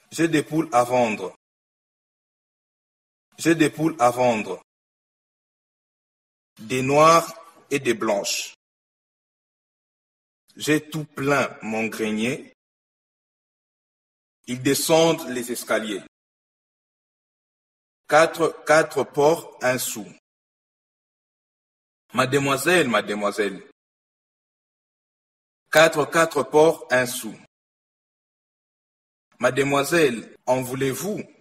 J'ai des poules à vendre. J'ai des poules à vendre. Des noires et des blanches. J'ai tout plein mon grenier. Ils descendent les escaliers. Quatre porcs, un sou. Mademoiselle, mademoiselle. Quatre porcs, un sou. Mademoiselle, en voulez-vous?